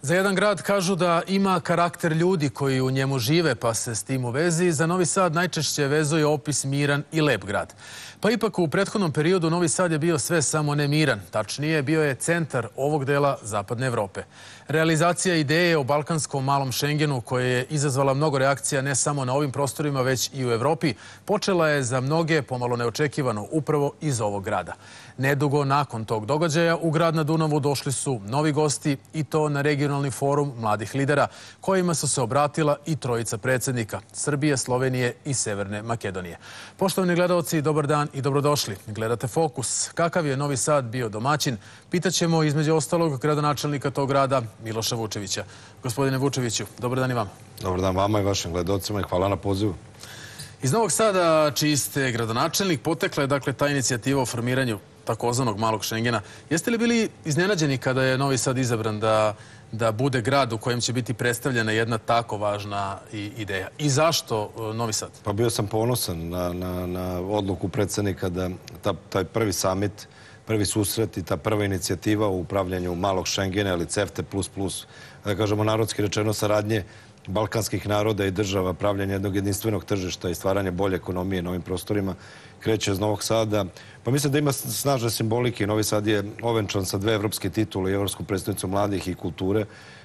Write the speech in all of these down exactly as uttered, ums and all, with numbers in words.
Za jedan grad kažu da ima karakter ljudi koji u njemu žive, pa se s tim u vezi za Novi Sad najčešće vezuje opis miran i lep grad. Pa ipak u prethodnom periodu Novi Sad je bio sve samo ne miran. Tačnije, bio je centar ovog dela Zapadne Evrope. Realizacija ideje o balkanskom malom Šengenu, koja je izazvala mnogo reakcija ne samo na ovim prostorima, već i u Evropi, počela je za mnoge pomalo neočekivano upravo iz ovog grada. Nedugo nakon tog događaja u grad na Dunavu došli su novi gosti i to na regionalni forum mladih lidera, kojima su se obratila i trojica predsjednika Srbije, Slovenije i Severne Makedonije. Poštovani gledaoci, dobar dan i dobrodošli. Gledate Fokus. Kakav je Novi Sad bio domaćin? Pitaćemo između ostalog gradonačelnika tog grada, Miloša Vučevića. Gospodine Vučeviću, dobar dan i vama. Dobar dan vama i vašim gledalcima i hvala na pozivu. Iz Novog Sada, čiji ste gradonačelnik, potekla je dakle ta inicijativa o formiranju takozvanog malog Šengena. Jeste li bili iznenađeni kada je Novi Sad izabran da, da bude grad u kojem će biti predstavljena jedna tako važna ideja? I zašto Novi Sad? Pa bio sam ponosan na, na, na odluku predsjednika da ta, taj prvi samit, prvi susret i ta prva inicijativa u upravljanju malog Šengena ili CEFTA plus plus, da kažemo narodski rečeno saradnje balkanskih naroda i država, pravljanje jednog jedinstvenog tržišta i stvaranje bolje ekonomije na ovim prostorima, kreće iz Novog Sada. Pa mislim da ima snažne simbolike. Novi Sad je ovenčan sa dve evropske titule i Evropsku predstavnicu mladih i kulture.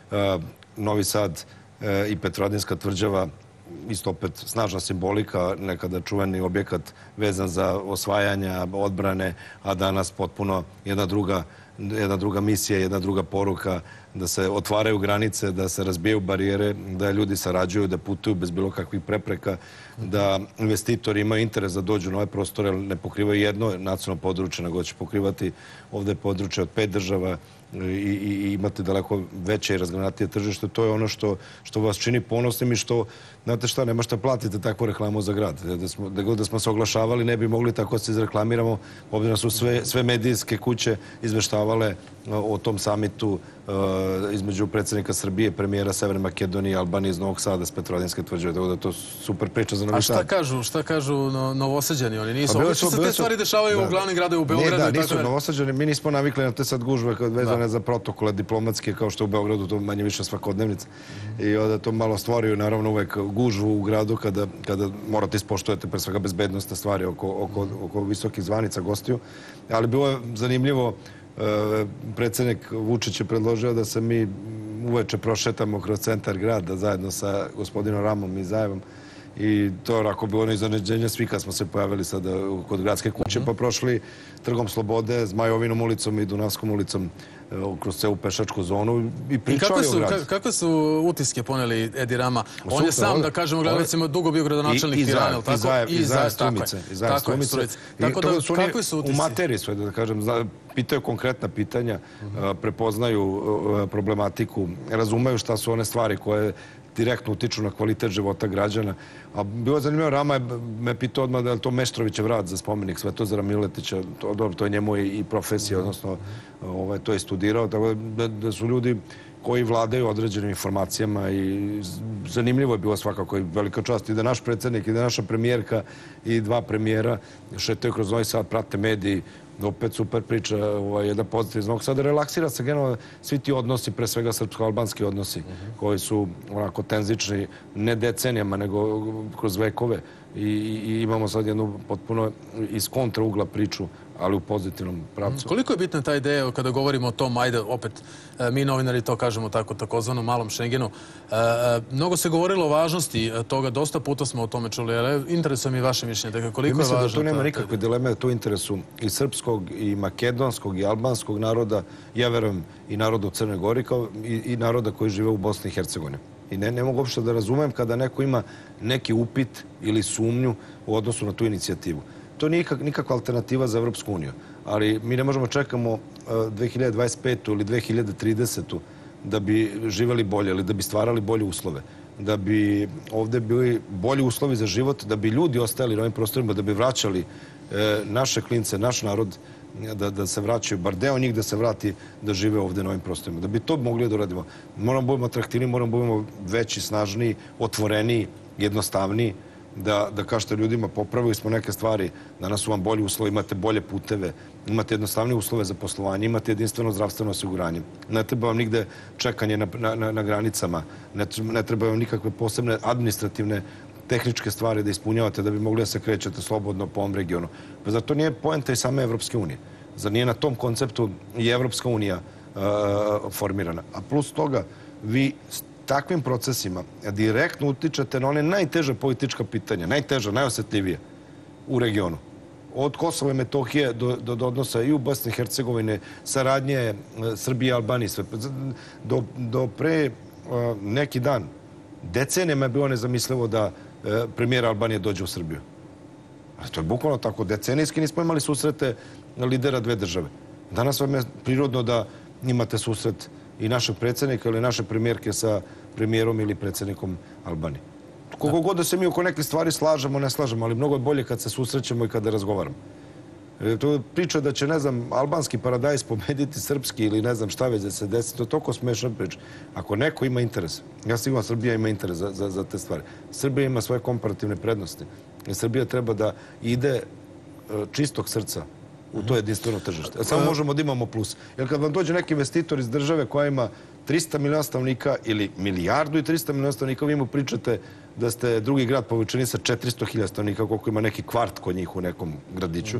Novi Sad i Petrovaradinska tvrđava, isto opet snažna simbolika, nekada čuveni objekat vezan za osvajanja, odbrane, a danas potpuno jedna druga, jedna druga misija, jedna druga poruka, da se otvaraju granice, da se razbijaju barijere, da ljudi sarađuju, da putuju bez bilo kakvih prepreka, da investitori imaju interes da dođu na ove prostore, jer ne pokrivaju jedno nacionalno područje, nego će pokrivati ovdje područje od pet država i, i, i imate daleko veće i razgranatije tržište. To je ono što, što vas čini ponosnim i što, znate šta, nema šta platite takvu reklamu za grad. Da smo, da god da smo se oglašavali, ne bi mogli tako se izreklamiramo, obzirom su sve, sve medijske kuće izveštavale o tom samitu između predsjednika Srbije, premijera Severne Makedonije, Albanije iz Novog Sada, s Petrovaradinske tvrđave, tako da to super priča za Novi Sad. A šta kažu, šta kažu Novosađani? Oni nisu, ovdje se te stvari dešavaju u glavnim gradovima u Beogradu. Ne, da, nisu Novosađani, mi nismo navikli na te sad gužve vezane za protokole diplomatske, kao što u Beogradu to manje više svakodnevnica. I onda to malo stvaraju, naravno, uvek gužvu u gradu kada, kada morate ispoštujete pre svega bezbednostne stvari oko, oko, oko visokih zvanica gostiju. Ali bilo je zanimljivo, predsjednik Vučić je predložio da se mi uveče prošetamo kroz centar grada zajedno sa gospodinom Ramom i Zajevom. I to je onako bilo ono iznenađenje svi kad smo se pojavili sada kod gradske kuće, pa prošli Trgom Slobode, Zmajovinom ulicom i Dunavskom ulicom kroz celu pešačku zonu i pričali o gradu. Kakve su utiske poneli Edi Rama? On je sam, da kažemo, gledalcima dugo bio gradonačelnik Tirane, i Zajev, i Zajev Strumice. I Zajev Strumice. Tako da, kakvi su utisci? U materiji su, da kažem, pitaju konkretna pitanja, prepoznaju problematiku, razumeju šta su one stvari koje direktno utiču na kvalitet života građana. A bilo je zanimljivo, Rama me pitao odmah da je to Meštrovićev rad za spomenik Svetozara Miletića. To je njemu i profesija, odnosno to je studirao. Tako da su ljudi koji vladaju određenim informacijama i zanimljivo je bilo svakako i velika čast i da naš predsjednik i da naša premijerka i dva premijera šetaju kroz Novi Sad, prate mediji, opet super priča, jedan pozitiv iz Novog Sada. Relaksira se generalno svi ti odnosi, pre svega srpsko-albanski odnosi, koji su onako tenzični, ne decenijama, nego kroz vekove. I imamo sad jednu potpuno iz kontra ugla priču, ali u pozitivnom pravcu. Koliko je bitna ta ideja kada govorimo o tom, ajde, opet, mi novinari to kažemo tako, takozvanom malom Šengenu. Mnogo se govorilo o važnosti toga, dosta puta smo o tome čuli, ali interesuje mi vaše mišljenje. Koliko je važno? Mislim da tu nema nikakve dileme, tu interesu i srpskog, i makedonskog, i albanskog naroda, ja verujem i naroda u Crnoj Gori, kao i naroda koji žive u Bosni i Hercegovini. I ne, ne mogu uopšte da razumem kada neko ima neki upit ili sumnju u odnosu na tu inicijativu. To nije nikakva alternativa za Evropsku uniju, ali mi ne možemo čekamo dve hiljade dvadeset petu ili dve hiljade tridesetu da bi živeli bolje ili da bi stvarali bolje uslove, da bi ovdje bili bolji uslovi za život, da bi ljudi ostajali na ovim prostorima, da bi vraćali naše klince, naš narod, da, da se vraćaju, bar deo njih da se vrati da žive ovdje na ovim prostorima. Da bi to mogli da uradimo. Moramo budemo atraktivni, moramo budemo veći, snažniji, otvoreniji, jednostavniji. da, da kažete ljudima popravili smo neke stvari, danas su vam bolji uslovi, imate bolje puteve, imate jednostavnije uslove za poslovanje, imate jedinstveno zdravstveno osiguranje. Ne treba vam nigde čekanje na, na, na granicama, ne, ne treba vam nikakve posebne administrativne tehničke stvari da ispunjavate da bi mogli da se krećete slobodno po ovom regionu. Pa zar to nije poenta i same Evropske unije? Zar nije na tom konceptu i Evropska unija uh, formirana? A plus toga, vi takvim procesima direktno utičete na one najteže politička pitanja, najteža, najosetljivije u regionu. Od Kosova i Metohije do, do, do odnosa i u Bosni i Hercegovine, saradnje Srbije i Albanije, sve. Do, do pre uh, neki dan, decenijama je bilo nezamislivo da uh, premijer Albanije dođe u Srbiju. A to je bukvalno tako. Decenijski nismo imali susrete lidera dve države. Danas vam je prirodno da imate susret i našeg predsjednika ili naše premijerke sa premijerom ili predsjednikom Albanije. Koliko god da se mi oko neke stvari slažemo, ne slažemo, ali mnogo je bolje kad se susrećemo i kada razgovaramo. E, to je priča da će, ne znam, albanski paradajz pobediti srpski ili ne znam šta već da se desi. To je toliko smešna priča. Ako neko ima interes, ja sigurno Srbija ima interes za, za, za te stvari. Srbija ima svoje komparativne prednosti. I Srbija treba da ide čistog srca u to jedinstveno tržište. Samo možemo da imamo plus. Jer kad vam dođe neki investitor iz države koja ima trista miliona stanovnika ili milijardu i trista miliona stanovnika, vi mu pričate da ste drugi grad po veličini sa četiristo hiljada stanovnika, koliko ima neki kvart kod njih u nekom gradiću.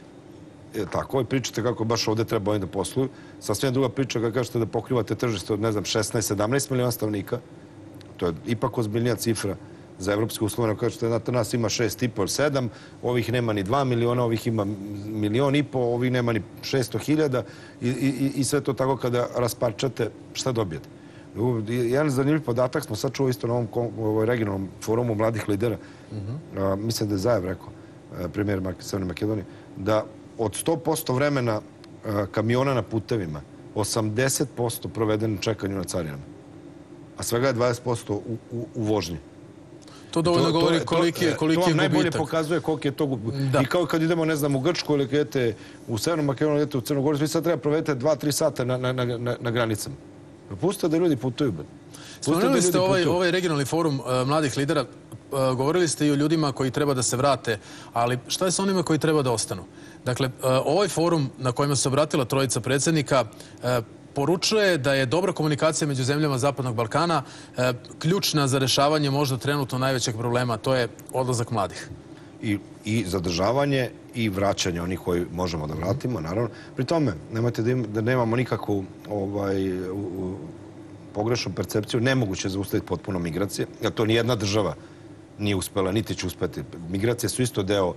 E, tako, i pričate kako baš ovdje treba oni da posluju. Sasvim druga priča kada kažete da pokrivate tržište od, ne znam, šesnaest sedamnaest miliona stanovnika. To je ipak ozbiljnija cifra za evropske uslove. Kažete, znate, nas ima šest i po, sedam, ovih nema ni dva miliona, ovih ima milion i po, ovih nema ni šesto hiljada i, i, i sve to tako kada rasparčate, šta dobijete? Jedan zanimljiv podatak smo sad čuo isto na ovom regionalnom forumu mladih lidera. A, mislim da je Zajev rekao, premijer Severne Makedonije, da od sto posto vremena a, kamiona na putevima, osamdeset posto provedeno u čekanju na carinama, a svega je dvadeset posto u, u, u vožnji. To dovoljno govori koliki je gubitak. To vam najbolje pokazuje koliki je to gubitak. I kao kad idemo, ne znam, u Grčku ili kad idete u Severnu Makedoniju, idete u Crnu Goru, vi sad treba provedete dva tri sata na, na, na, na granicama. Pustite da ljudi putuju. Spomenuli ste ovaj, ovaj regionalni forum uh, mladih lidera. Uh, govorili ste i o ljudima koji treba da se vrate, ali šta je sa onima koji treba da ostanu? Dakle, uh, ovaj forum na kojima se obratila trojica predsjednika uh, poručuje da je dobra komunikacija među zemljama Zapadnog Balkana e, ključna za rešavanje možda trenutno najvećeg problema, to je odlazak mladih. I, i zadržavanje i vraćanje onih koji možemo da vratimo, naravno. Pri tome, nemojte da, im, da nemamo nikakvu ovaj, u, u, pogrešnu percepciju, nemoguće je zaustaviti potpuno migracije, jer to nijedna država nije uspela, niti će uspeti. Migracije su isto deo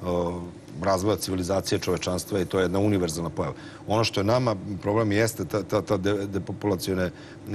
razvoja civilizacije čovečanstva i to je jedna univerzalna pojava. Ono što je nama problem jeste ta, ta, ta depopulacione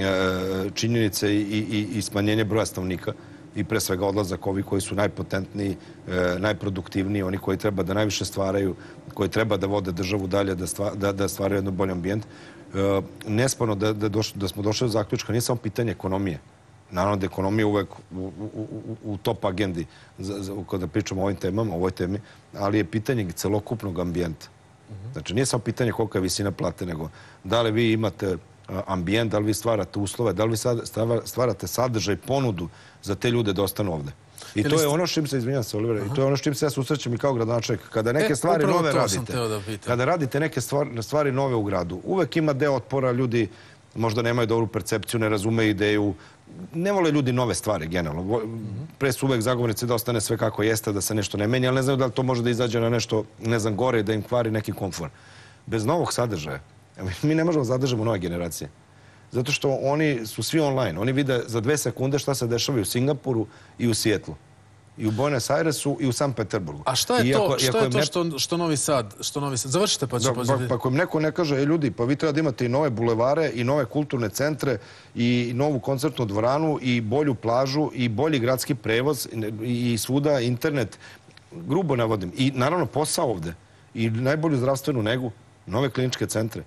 činjenice i, i, i smanjenje broja stanovnika i pre svega odlazak ovi koji su najpotentniji, najproduktivniji, oni koji treba da najviše stvaraju, koji treba da vode državu dalje, da, stva, da, da stvaraju jedan bolji ambijent. Nesporno da, da, doš, da smo došli do zaključka, nije samo pitanje ekonomije. Naravno da ekonomija uvek u, u, u, u top agendi za, za, kada pričamo o ovim temama, o ovoj temi, ali je pitanje celokupnog ambijenta. Znači, nije samo pitanje kolika je visina plate, nego da li vi imate ambijent, da li vi stvarate uslove, da li vi stvarate sadržaj, ponudu za te ljude da ostanu ovde. I to je ono što im se, izvinjam se, Olivera, i to je ono što im se ja susrećem i kao gradonačelnik. Kada neke stvari nove radite, kada radite neke stvari, stvari nove u gradu, uvek ima deo otpora, ljudi možda nemaju dobru percepciju, ne razumeju ideju, ne vole ljudi nove stvari, generalno. Pre su uvek zagovornici da ostane sve kako jeste, da se nešto ne menja, ali ne znaju da li to može da izađe na nešto, ne znam, gore, da im kvari neki komfor. Bez novog sadržaja, mi ne možemo zadržati nove generacije. Zato što oni su svi online. Oni vide za dve sekunde šta se dešava i u Singapuru i u Sijetlu. I u Buenos Airesu i u Sankt Peterburgu. A šta je to, šta je to što, što Novi Sad, što Novi Sad? Završite pa ću poziviti. Pa ako im neko ne kaže, e, ljudi, pa vi treba da imate i nove bulevare i nove kulturne centre i novu koncertnu dvoranu i bolju plažu i bolji gradski prevoz i svuda internet. Grubo navodim. I naravno posao ovde. I najbolju zdravstvenu negu, nove kliničke centre.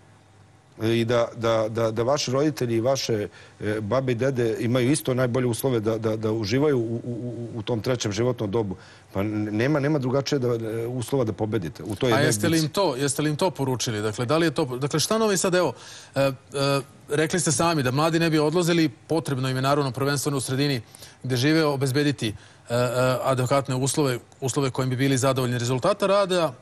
I da, da, da, da vaši roditelji i vaše e, babe i dede imaju isto najbolje uslove da, da, da uživaju u, u, u tom trećem životnom dobu. Pa nema, nema drugačije da, uslova da pobedite. U toj A jeste li, im to, jeste li im to poručili? Dakle, da li je to, dakle, šta Novi Sad, evo, e, e, rekli ste sami da mladi ne bi odlazili, potrebno im je naravno prvenstveno u sredini gde žive obezbediti adekvatne uslove, uslove kojim bi bili zadovoljni rezultata rada,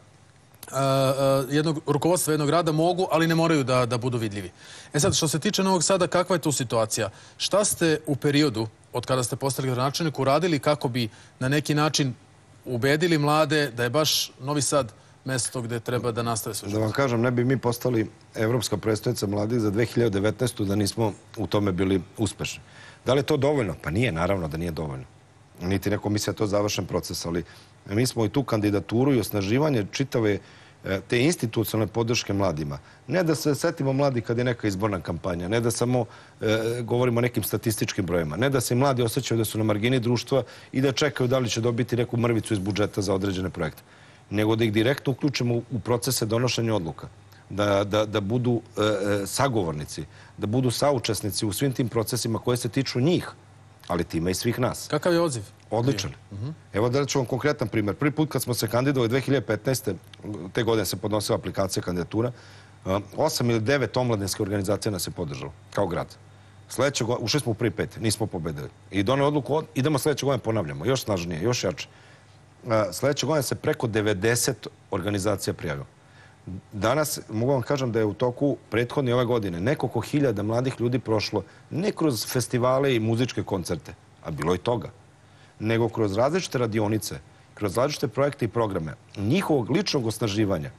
jednog rukovodstva jednog grada mogu, ali ne moraju da, da budu vidljivi. E sad, što se tiče Novog Sada, kakva je tu situacija? Šta ste u periodu, od kada ste postali gradonačelnik, uradili kako bi na neki način ubedili mlade da je baš Novi Sad mesto gde treba da nastave svoj život? Da vam kažem, ne bi mi postali Evropska prestonica mladih za dve hiljade devetnaestu da nismo u tome bili uspešni. Da li je to dovoljno? Pa nije, naravno da nije dovoljno. Niti neko misli da je to završen proces, ali mi smo i tu kandidaturu i osnaživanje čitave te institucionalne podrške mladima. Ne da se setimo mladi kad je neka izborna kampanja, ne da samo e, govorimo o nekim statističkim brojima, ne da se mladi osjećaju da su na margini društva i da čekaju da li će dobiti neku mrvicu iz budžeta za određene projekte, nego da ih direktno uključimo u procese donošenja odluka, da, da, da budu e, sagovornici, da budu saučesnici u svim tim procesima koje se tiču njih, ali time i svih nas. Kakav je odziv? Odličan. Evo da ću vam konkretan primjer. Prvi put kad smo se kandidovali dve hiljade petnaeste. te godine se podnosila aplikacija kandidatura, osam ili devet omladinskih organizacija nas je podržalo kao grad. Sljedeće godine, ušli smo u prvi pet, nismo pobedili. I doneli odluku, idemo sljedeće godine ponavljamo, još snažnije, još jače. Sljedeće godine se preko devedeset organizacija prijavilo. Danas mogu vam kažem da je u toku prethodne ove godine nekoliko hiljada mladih ljudi prošlo ne kroz festivale i muzičke koncerte, a bilo i toga, nego kroz različite radionice, kroz različite projekte i programe, njihovog ličnog osnaživanja,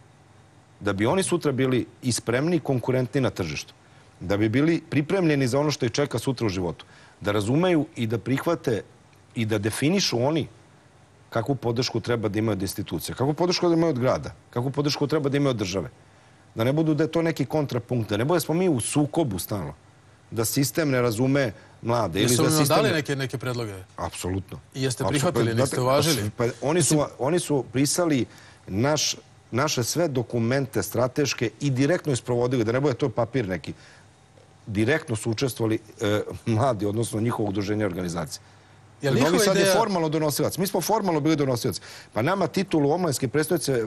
da bi oni sutra bili i spremni i konkurentni na tržištu, da bi bili pripremljeni za ono što ih čeka sutra u životu, da razumeju i da prihvate i da definišu oni kakvu podršku treba da imaju od institucije, kakvu podršku da imaju od grada, kakvu podršku treba da imaju od države. Da ne budu da je to neki kontrapunkt, da ne bude smo mi u sukobu stalno, da sistem ne razume mlade. Jesu li vam dali neke, neke predloge? Apsolutno. I jeste prihvatili, niste uvažili? Pa, oni, su, oni su prisali naš, naše sve dokumente strateške i direktno isprovodili, da ne bude to papir neki. Direktno su učestvovali e, mladi, odnosno njihovo udruženje organizacije. Novi Sad je formalno donosilac. Mi smo formalno bili donosilac. Pa nama titulu omladinske predstavnice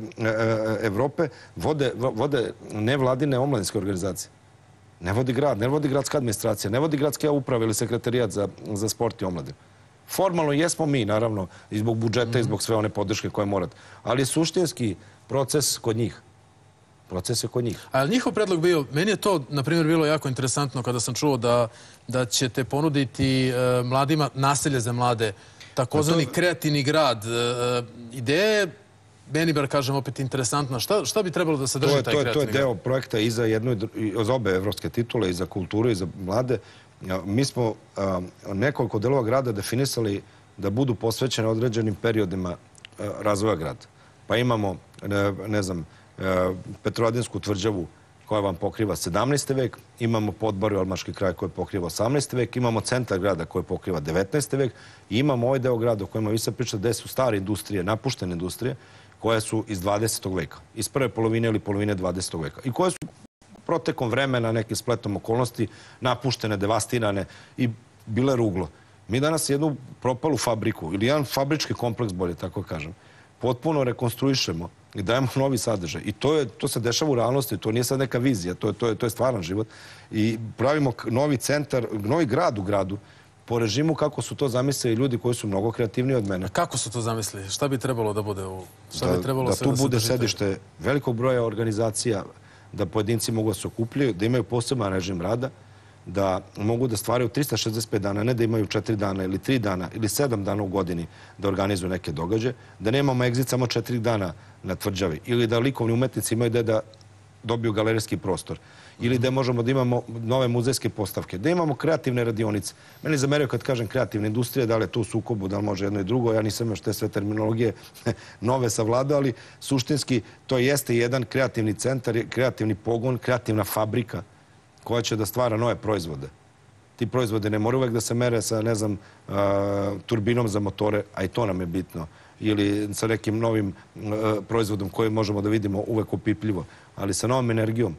Evrope vode, vode nevladine omladinske organizacije. Ne vodi grad, ne vodi gradska administracija, ne vodi gradska uprava ili sekretarijat za, za sport i omladinu. Formalno jesmo mi, naravno, i zbog budžeta i zbog sve one podrške koje morate. Ali je suštinski proces kod njih. Proces je kod njih. A njihov predlog bio, meni je to, na primjer, bilo jako interesantno kada sam čuo da, da ćete ponuditi e, mladima naselje za mlade, takozvani kreativni grad. E, ideje, meni bar kažem opet interesantno, šta, šta bi trebalo da sadrži taj kreativni grad? To je deo projekta i za, jednu, i za obe evropske titule, i za kulturu, i za mlade. Mi smo a, nekoliko delova grada definisali da budu posvećene određenim periodima a, razvoja grada. Pa imamo, ne, ne znam, Petrovaradinsku tvrđavu koja vam pokriva sedamnaesti vek, imamo Podbaru i Almaški kraj koji pokriva osamnaesti vek, imamo centar grada koji pokriva devetnaesti vek i imamo ovaj deo grada o kojima vi sad pričate gde su stare industrije, napuštene industrije, koje su iz dvadesetog veka, iz prve polovine ili polovine dvadesetog veka i koje su protekom vremena, nekim spletom okolnosti, napuštene, devastirane i bile ruglo. Mi danas jednu propalu fabriku ili jedan fabrički kompleks, bolje tako kažem, potpuno rekonstruišemo i dajemo novi sadržaj. I to, je, to se dešava u realnosti, to nije sad neka vizija, to je, to je, to je stvaran život. I pravimo novi centar, novi grad u gradu, po režimu kako su to zamislili ljudi koji su mnogo kreativniji od mene. A kako su to zamislili? Šta bi trebalo da bude u... Šta da, bi trebalo da sve tu da bude se sedište velikog broja organizacija, da pojedinci mogu da se okupljaju, da imaju poseban režim rada, da mogu da stvaraju trista šezdeset pet dana, ne da imaju četiri dana ili tri dana ili sedam dana u godini da organizuju neke događaje, da nemamo egzit samo četiri dana na tvrđavi ili da likovni umetnici imaju gde da dobiju galerijski prostor ili da možemo da imamo nove muzejske postavke, da imamo kreativne radionice. Meni zameraju kad kažem kreativna industrija, da li je to u sukobu, da li može jedno i drugo, ja nisam još te sve terminologije nove savladao, ali suštinski to jeste jedan kreativni centar, kreativni pogon, kreativna fabrika koja će da stvara nove proizvode. Ti proizvode ne moraju uvek da se mere sa, ne znam, turbinom za motore, a i to nam je bitno, ili sa nekim novim proizvodom koji možemo da vidimo uvek opipljivo, ali sa novom energijom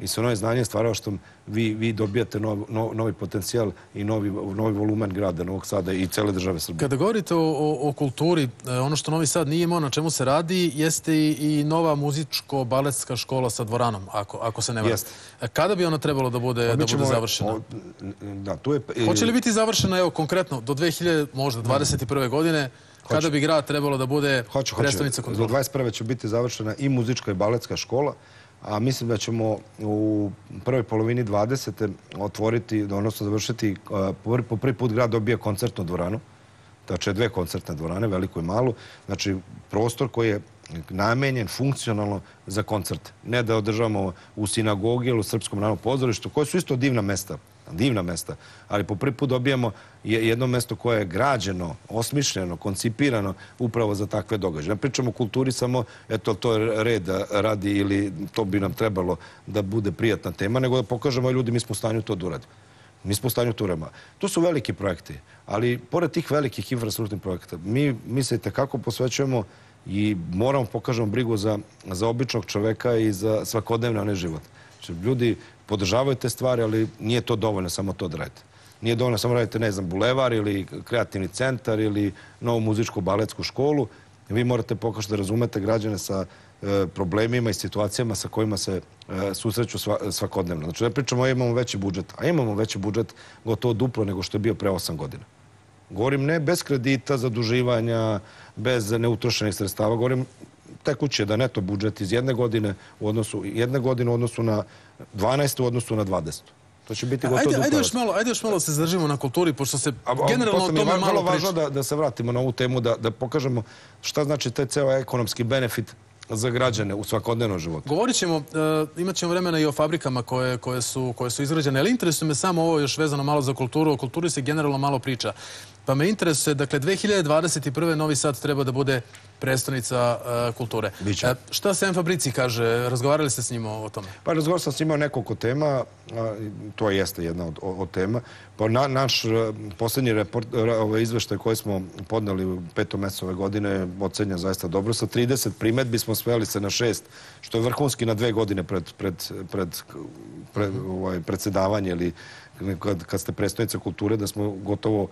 i sa novim znanjem stvaralaštvom vi, vi dobijate nov, nov, novi potencijal i novi, novi volumen grada Novog Sada i cele države Srbije. Kada govorite o, o, o kulturi, ono što Novi Sad nije imao, na čemu se radi, jeste i, i nova muzičko-baletska škola sa dvoranom, ako, ako se ne varam. Kada bi ona trebalo da bude, da bude završena? O, da, tu je, Hoće li biti završena, evo, konkretno, do dve hiljade dvadeset prve. godine, hoće. Kada bi grad trebalo da bude hoće, predstavnica hoće. kontrole? Do dvadeset prve. će biti završena i muzička i baletska škola, a mislim da ćemo u prvoj polovini dvadesete otvoriti, odnosno završiti, po prvi put grad dobija koncertnu dvoranu, znači dve koncertne dvorane, veliku i malu, znači prostor koji je namenjen funkcionalno za koncerte. Ne da održavamo u sinagogi ili u Srpskom narodnom pozorištu, koje su isto divna mesta, divna mesta, ali po prvi put dobijamo jedno mesto koje je građeno, osmišljeno, koncipirano upravo za takve događaje. Ne pričamo o kulturi samo, eto, to je red radi ili to bi nam trebalo da bude prijatna tema, nego da pokažemo ljudi mi smo u stanju to da uradimo. Mi smo u stanju to uradimo. To su veliki projekti, ali pored tih velikih infrastrukturnih projekta, mi mislite kako posvećujemo i moramo pokažemo brigu za, za običnog čoveka i za svakodnevni onaj život. Znači, ljudi podržavaju te stvari, ali nije to dovoljno samo to da radite. Nije dovoljno samo radite, ne znam, bulevar ili kreativni centar ili novu muzičku baletsku školu. Vi morate pokažati da razumete građane sa e, problemima i situacijama sa kojima se e, susreću sva, svakodnevno. Znači, ne pričamo, imamo veći budžet, a imamo veći budžet gotovo duplo nego što je bio pre osam godina. Govorim ne bez kredita, zaduživanja, bez neutrošenih sredstava. Govorim tekuće da neto budžet iz jedne godine u odnosu, jedne godine u odnosu na dvanaestu u odnosu na dvadesetu. To će biti gotovo duplo. Ajde još malo, ajde još malo se zadržimo na kulturi, pošto se generalno o tome malo priča. Vrlo važno da, da se vratimo na ovu temu, da, da pokažemo šta znači taj ceo ekonomski benefit za građane u svakodnevnom životu. Govorit ćemo, uh, imat ćemo vremena i o fabrikama koje, koje, su, koje su izgrađene, ali interesuje me samo ovo još vezano malo za kulturu. O kulturi se generalno malo priča. Pa me interesuje, dakle, dve hiljade dvadeset prve. Novi Sad treba da bude prestonica uh, kulture. Biće. Uh, šta Sejam Fabrici kaže? Razgovarali ste s njim o, o tome? Pa razgovarao sam s njima o nekoliko tema. A, to jeste jedna od, od tema. Pa na, naš posljednji report, ovaj izveštaj koji smo podneli u petom mesecu ove godine ocenja zaista dobro. Sa trideset primedbi smo sveli se na šest, što je vrhunski na dve godine pred, pred, pred, pred ovaj, predsedavanje ili kad, kad ste prestonica kulture, da smo gotovo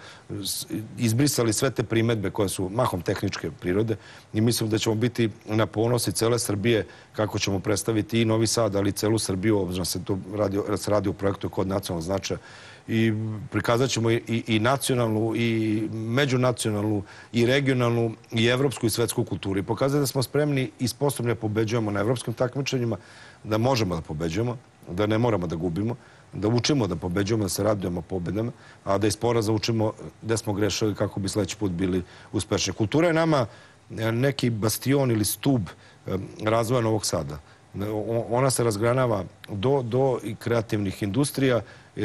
izbrisali sve te primedbe koje su mahom tehničke prirode i mislim da ćemo biti na ponosi cele Srbije kako ćemo predstaviti i Novi Sad, ali i celu Srbiju, obzirom se to radi, se radi u projektu kod nacionalnog značaja. I prikazat ćemo i, i nacionalnu, i međunacionalnu, i regionalnu, i evropsku, i svetsku kulturu. I pokazati da smo spremni i sposobni da pobeđujemo na evropskim takmičenjima, da možemo da pobeđujemo, da ne moramo da gubimo, da učimo da pobeđujemo, da se radujemo pobedama, a da iz poraza učimo gde smo grešili kako bi sledeći put bili uspešni. Kultura je nama neki bastion ili stub razvoja Novog Sada. Ona se razgranava do, do kreativnih industrija,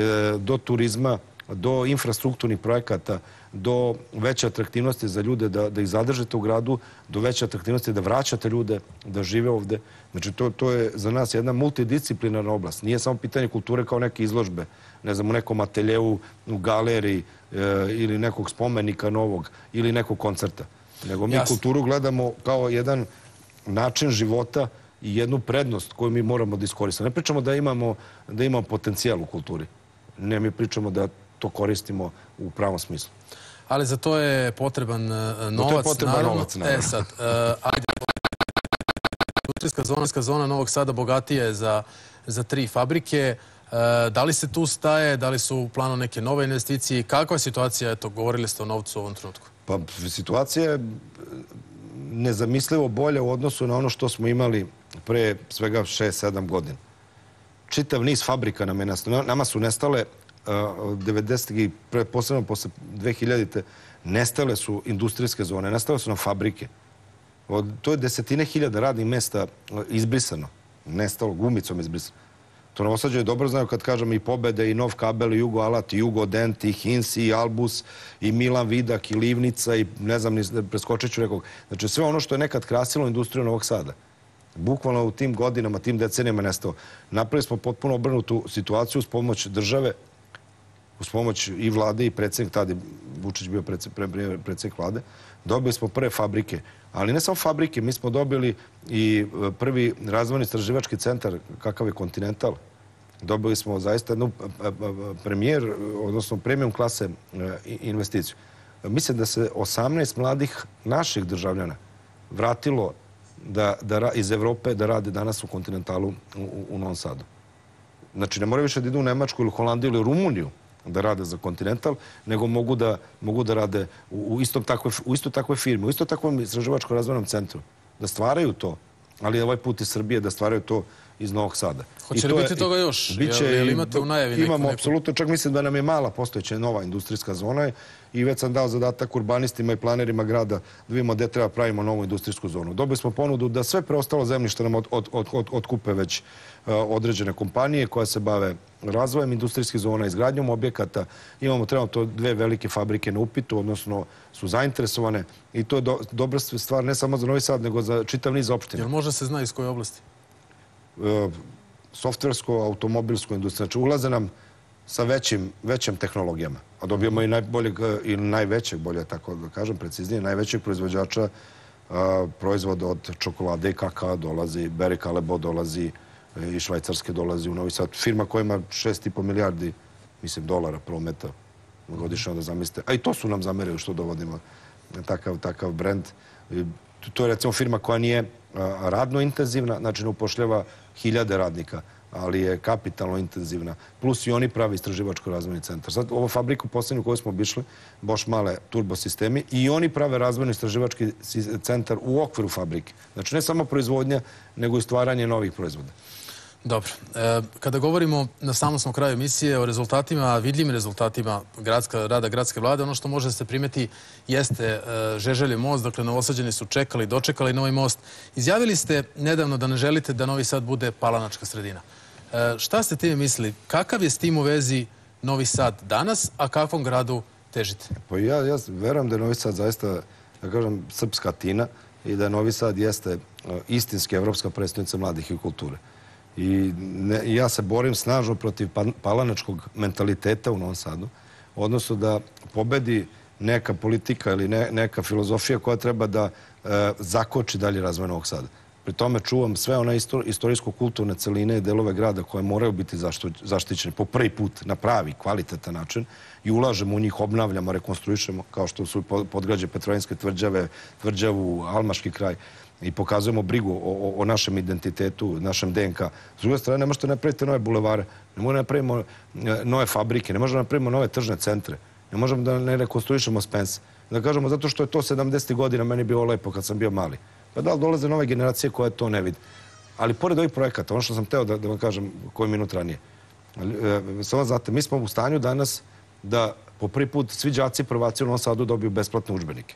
do turizma, do infrastrukturnih projekata, do veće atraktivnosti za ljude da, da ih zadržite u gradu, do veće atraktivnosti da vraćate ljude, da žive ovde. Znači, to, to je za nas jedna multidisciplinarna oblast. Nije samo pitanje kulture kao neke izložbe, ne znam, u nekom ateljevu, u galeriji e, ili nekog spomenika novog ili nekog koncerta. Nego mi Jasne. kulturu gledamo kao jedan način života i jednu prednost koju mi moramo da iskoristimo. Ne pričamo da imamo, da imamo potencijal u kulturi. Ne, mi pričamo da to koristimo u pravom smislu. Ali za to je potreban uh, novac. To je potreban naravno. novac, naravno. E sad, uh, ajde. Industrijska zona, zona Novog Sada bogatija je za, za tri fabrike. Uh, da li se tu staje, da li su u planu neke nove investicije? Kakva je situacija? Eto, govorili ste o novcu u ovom trenutku. Pa situacija je nezamislivo bolja u odnosu na ono što smo imali pre svega šest sedam godina. Čitav niz fabrika nam je nastalo. Nama su nestale od devedesetih i posebno posle dve hiljadite nestale su industrijske zone, nestale su nam fabrike. Od, to je desetine hiljada radnih mesta izbrisano. Nestalo, gumicom izbrisano. To Novosađani dobro znaju kad kažemo i Pobede, i Nov Kabel, i Jugo Alat, i Jugo Dent, i Hinsi, i Albus, i Milan Vidak, i Livnica, i ne znam, preskočit ću nekog. Znači sve ono što je nekad krasilo industriju Novog Sada. Bukvalno u tim godinama, tim decenijama nestao. Napravili smo potpuno obrnutu situaciju uz pomoć države, uz pomoć i vlade i predsjednik, tada je Vučić bio predsjednik vlade, dobili smo prve fabrike. Ali ne samo fabrike, mi smo dobili i prvi razvojni istraživački centar kakav je Continental Dobili smo zaista jednu premijer, odnosno premium klase investiciju. Mislim da se osamnaest mladih naših državljana vratilo iz Evrope da rade danas u Kontinentalu u Novom Sadu. Znači, ne moraju više da idu u Nemačku ili Holandiju ili Rumuniju da rade za Kontinental, nego mogu da rade u isto takvoj firmi, u isto takvom istraživačko-razvojnom centru. Da stvaraju to, ali ovaj put iz Srbije da stvaraju to iz Novog Sada. Hoće li biti toga još? Jel imate u najavi neku? Imamo, apsolutno. Čak mislim da nam je mala postojeća nova industrijska zona i već sam dao zadatak urbanistima i planerima grada da vidimo gde treba pravimo novu industrijsku zonu. Dobili smo ponudu da sve preostalo zemljište nam otkupe već određene kompanije koje se bave razvojem industrijskih zona, izgradnjom objekata. Imamo trenutno dve velike fabrike na upitu, odnosno su zainteresovane i to je dobra stvar ne samo za Novi Sad, nego za čitav niz opština. Jel može se zna iz koje oblasti? Softversko, automobilsko industrija. Znači, ulaze nam sa većim tehnologijama. A dobijemo i najboljeg, i najvećeg, bolje tako da kažem, preciznije, najvećeg proizvođača proizvoda od čokolade i kakao dolazi, Barry Callebaut dolazi, i Švajcarske dolazi u Novi Sad. Firma koja ima šest i po milijardi, mislim, dolara prometa godišnje, onda zamislite. A i to su nam zamerili što dovodimo takav brend. To je, recimo, firma koja nije radno intenzivna, znači ne upošljava hiljade radnika, ali je kapitalno intenzivna. Plus i oni pravi istraživačko-razvojni centar. Sad, ovo fabriku poslednju koju smo obišli, Bosch Male turbosistemi, i oni prave razvojni istraživački centar u okviru fabrike. Znači, ne samo proizvodnja, nego i stvaranje novih proizvoda. Dobro. Kada govorimo na samom smo kraju emisije o rezultatima, vidljivim rezultatima rada gradske vlade, ono što može se primeti jeste Žeželjev most. Dakle, Novosađani su čekali, dočekali novi most. Izjavili ste nedavno da ne želite da Novi Sad bude palanačka sredina. Šta ste time mislili? Kakav je s tim u vezi Novi Sad danas, a kakvom gradu težite? Pa ja verujem da je Novi Sad zaista, da kažem, srpska tina i da Novi Sad jeste istinski evropska predstavnica mladih i kulture. I ja se borim snažno protiv palanačkog mentaliteta u Novom Sadu, odnosno da pobedi neka politika ili neka filozofija koja treba da zakoči dalje razvoj Novog Sada. Pri tome čuvam sve one istorijsko-kulturne celine i delove grada koje moraju biti zaštićene po prvi put na pravi, kvalitetan način i ulažemo u njih, obnavljamo, rekonstruišemo, kao što su podgrađe Petrovaradinske tvrđave, tvrđavu, Almaški kraj, i pokazujemo brigu o našem identitetu, našem D N K. S druge strane, ne možete napraviti nove bulevare, ne možemo da napravimo nove fabrike, ne možemo da napravimo nove tržne centre, ne možemo da ne rekonstruišemo Spence. Da kažemo, zato što je to sedamdesetih godina meni bilo lepo kad sam bio mali. Pa da li dolaze nove generacije koje to ne vidi. Ali pored ovih projekata, ono što sam hteo da vam kažem koji minut ranije, samo znate, mi smo u stanju danas da po prvi put svi đaci prvaci u Novom Sadu dobiju besplatne udžbenike.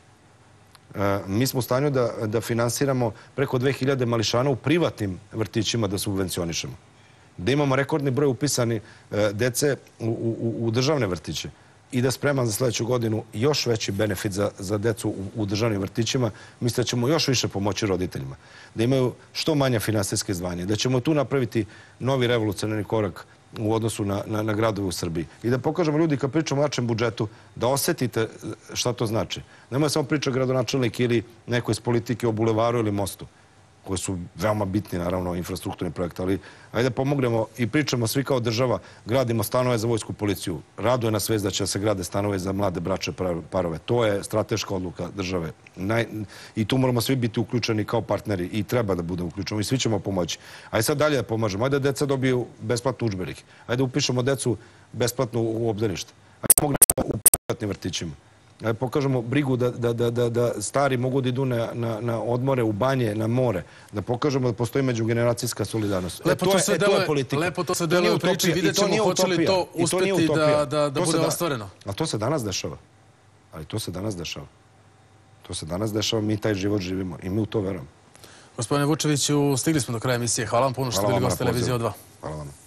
Mi smo u stanju da finansiramo preko dve hiljade mališana u privatnim vrtićima da subvencionišemo. Da imamo rekordni broj upisani dece u državne vrtiće i da spreman za sledeću godinu još veći benefit za decu u državnim vrtićima. Mislim da ćemo još više pomoći roditeljima. Da imaju što manja finansijske izdvajanja. Da ćemo tu napraviti novi revolucionarni korak u odnosu na gradove u Srbiji. I da pokažemo ljudi kad pričamo o našem budžetu, da osetite šta to znači. Nemoj samo priča gradonačelnik ili neko iz politike o bulevaru ili mostu, koji su veoma bitni, naravno, infrastrukturni projekt, ali ajde da pomognemo i pričamo svi kao država, gradimo stanove za vojsku policiju. Raduje nas vest da će se grade stanove za mlade brače parove. To je strateška odluka države. I tu moramo svi biti uključeni kao partneri i treba da budemo uključeni i svi ćemo pomoći. Ajde sad dalje da pomažemo. Ajde da deca dobiju besplatnu udžbenike. Ajde da upišemo decu besplatno u obdanište. Ajde da pomognemo u privatnim vrtićima. Pokažemo brigu da stari mogu da idu na odmore, u banje, na more. Da pokažemo da postoji međugeneracijska solidarnost. Lepo to se deluje u priči. Vidjet ćemo hoće li to uspeti da bude ostvareno. Ali to se danas dešava. Ali to se danas dešava. To se danas dešava. Mi taj život živimo i mi u to verujemo. Gospodine Vučeviću, stigli smo do kraja emisije. Hvala vam puno što bili gost televizije O dva. Hvala vam.